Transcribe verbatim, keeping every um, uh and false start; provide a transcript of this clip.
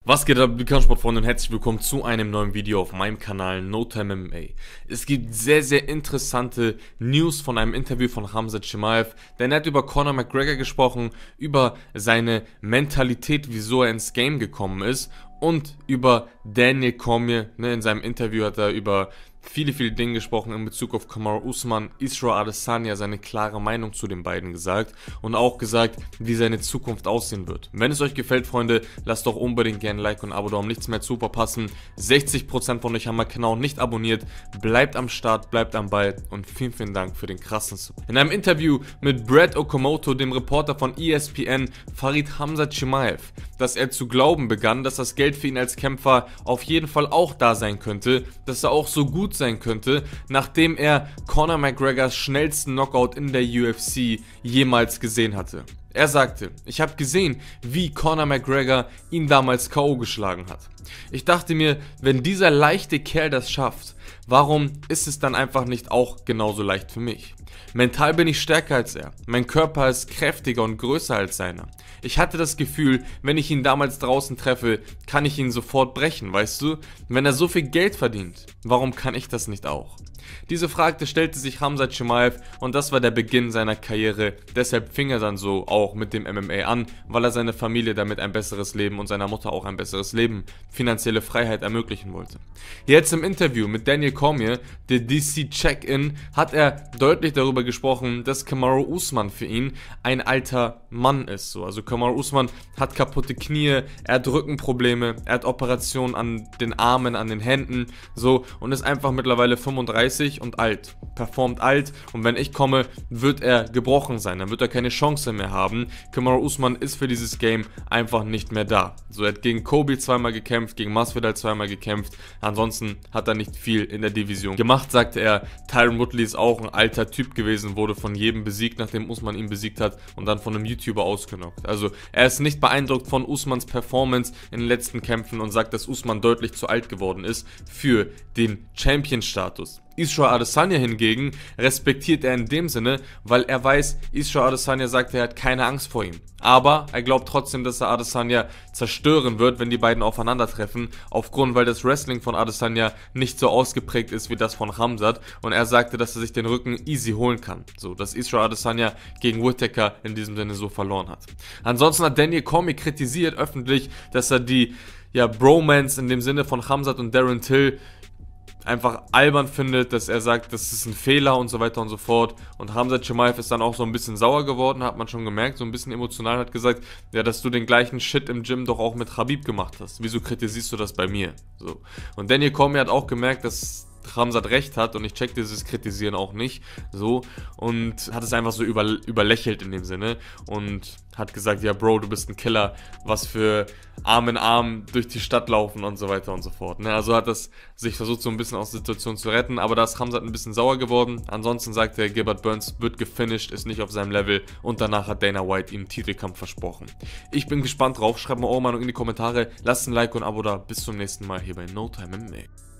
Was geht ab, Kampfsportfreunde, und herzlich willkommen zu einem neuen Video auf meinem Kanal NoTime M M A. Es gibt sehr, sehr interessante News von einem Interview von Khamzat Chimaev, denn er hat über Conor McGregor gesprochen, über seine Mentalität, wieso er ins Game gekommen ist, und über Daniel Cormier. Ne, in seinem Interview hat er über viele, viele Dinge gesprochen in Bezug auf Kamaru Usman, Israel Adesanya, seine klare Meinung zu den beiden gesagt und auch gesagt, wie seine Zukunft aussehen wird. Wenn es euch gefällt, Freunde, lasst doch unbedingt gerne ein Like und ein Abo da, um nichts mehr zu verpassen. sechzig Prozent von euch haben meinen Kanal nicht abonniert. Bleibt am Start, bleibt am Ball und vielen, vielen Dank für den krassen Support. In einem Interview mit Brad Okamoto, dem Reporter von E S P N, verriet Khamzat Chimaev, dass er zu glauben begann, dass das Geld für ihn als Kämpfer auf jeden Fall auch da sein könnte, dass er auch so gut sein könnte, nachdem er Conor McGregors schnellsten Knockout in der U F C jemals gesehen hatte. Er sagte, ich habe gesehen, wie Conor McGregor ihn damals K O geschlagen hat. Ich dachte mir, wenn dieser leichte Kerl das schafft, warum ist es dann einfach nicht auch genauso leicht für mich? Mental bin ich stärker als er, mein Körper ist kräftiger und größer als seiner. Ich hatte das Gefühl, wenn ich ihn damals draußen treffe, kann ich ihn sofort brechen, weißt du? Wenn er so viel Geld verdient, warum kann ich das nicht auch? Diese Frage stellte sich Khamzat Chimaev und das war der Beginn seiner Karriere. Deshalb fing er dann so auch mit dem M M A an, weil er seiner Familie damit ein besseres Leben und seiner Mutter auch ein besseres Leben, finanzielle Freiheit ermöglichen wollte. Jetzt im Interview mit Daniel Cormier, der D C Check-In, hat er deutlich darüber gesprochen, dass Kamaru Usman für ihn ein alter Mann ist. So. Also Kamaru Usman hat kaputte Knie, er hat Rückenprobleme, er hat Operationen an den Armen, an den Händen, so, und ist einfach mittlerweile fünfunddreißig und alt, performt alt, und wenn ich komme, wird er gebrochen sein, dann wird er keine Chance mehr haben. Kamaru Usman ist für dieses Game einfach nicht mehr da. So, er hat gegen Kobe zweimal gekämpft, gegen Masvidal zweimal gekämpft, ansonsten hat er nicht viel in der Division gemacht, sagte er. Tyron Woodley ist auch ein alter Typ gewesen, wurde von jedem besiegt, nachdem Usman ihn besiegt hat, und dann von einem YouTuber ausgenockt. Also er ist nicht beeindruckt von Usmans Performance in den letzten Kämpfen und sagt, dass Usman deutlich zu alt geworden ist für den Champion-Status. Israel Adesanya hingegen respektiert er in dem Sinne, weil er weiß, Israel Adesanya sagt, er hat keine Angst vor ihm. Aber er glaubt trotzdem, dass er Adesanya zerstören wird, wenn die beiden aufeinandertreffen, aufgrund, weil das Wrestling von Adesanya nicht so ausgeprägt ist wie das von Khamzat, und er sagte, dass er sich den Rücken easy holen kann. So, dass Israel Adesanya gegen Whittaker in diesem Sinne so verloren hat. Ansonsten hat Daniel Cormier kritisiert öffentlich, dass er die ja, Bromance in dem Sinne von Khamzat und Darren Till einfach albern findet, dass er sagt, das ist ein Fehler und so weiter und so fort. Und Khamzat Chimaev ist dann auch so ein bisschen sauer geworden, hat man schon gemerkt, so ein bisschen emotional, hat gesagt, ja, dass du den gleichen Shit im Gym doch auch mit Khabib gemacht hast. Wieso kritisierst du das bei mir? So. Und Daniel Cormier hat auch gemerkt, dass Khamzat recht hat, und ich check dieses Kritisieren auch nicht, so, und hat es einfach so über, überlächelt in dem Sinne und hat gesagt, ja Bro, du bist ein Killer, was für Arm in Arm durch die Stadt laufen und so weiter und so fort. Ne? Also hat das sich versucht, so ein bisschen aus der Situation zu retten, aber da ist Khamzat ein bisschen sauer geworden. Ansonsten sagt er, Gilbert Burns wird gefinisht, ist nicht auf seinem Level, und danach hat Dana White ihm einen Titelkampf versprochen. Ich bin gespannt drauf, schreibt mal eure Meinung in die Kommentare, lasst ein Like und ein Abo da, bis zum nächsten Mal hier bei NoTime M M A.